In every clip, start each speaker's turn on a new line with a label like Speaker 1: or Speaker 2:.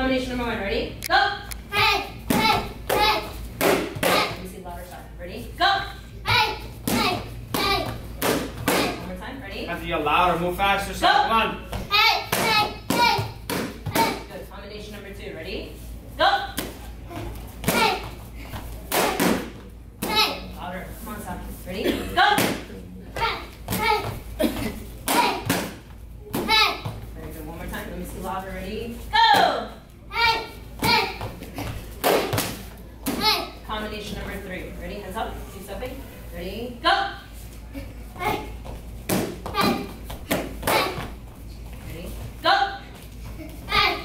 Speaker 1: Combination number 1. Ready? Go!
Speaker 2: Hey, hey, hey, hey.
Speaker 1: Let me see louder side. Ready? Go!
Speaker 2: Hey, hey, hey, hey.
Speaker 1: One more time. Ready?
Speaker 3: Have to yell louder, move faster, son.
Speaker 1: Go.
Speaker 3: Come on.
Speaker 2: Hey, hey, hey, hey.
Speaker 1: Good. Combination number 2. Ready? Go!
Speaker 2: Hey, hey,
Speaker 1: Louder. Come on, Saki. Ready? Go!
Speaker 2: hey, hey, hey, hey.
Speaker 1: Very good. One more time. Let me see louder. Ready? Go!
Speaker 2: Hey, hey, hey.
Speaker 1: Combination number 3. Ready? Hands up. Keep stepping. Ready? Go!
Speaker 2: Hey, hey, hey.
Speaker 1: Ready? Go!
Speaker 2: Hey,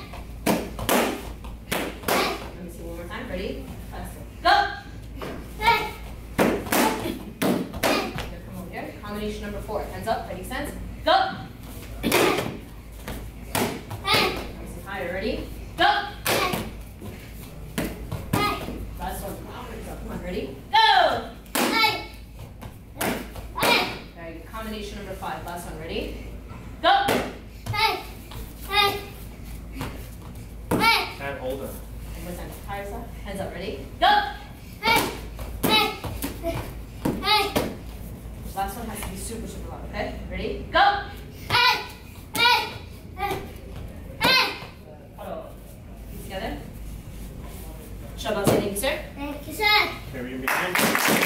Speaker 1: Let me see one more time. Ready? Faster. Go!
Speaker 2: hey,
Speaker 1: Here, come over here. Combination number 4. Hands up. Ready? Sense. Go!
Speaker 2: hey,
Speaker 1: Let me see higher. Ready? Go!
Speaker 2: hey, hey.
Speaker 1: Last one. Come on. Ready? Go!
Speaker 2: Hey, hey,
Speaker 1: Very good. Combination number 5. Last one. Ready? Go!
Speaker 2: hey, hey, hey.
Speaker 3: And older.
Speaker 1: One more time. Higher side. Hands up. Ready? Go!
Speaker 2: Hey, hey, hey,
Speaker 1: This last one has to be super, super loud. Okay? Ready? Go!
Speaker 2: hey, hey, hey, hey.
Speaker 1: Hello. Together. Shabbat, say thank you, sir.
Speaker 2: Thank you, sir.
Speaker 3: Here, you begin.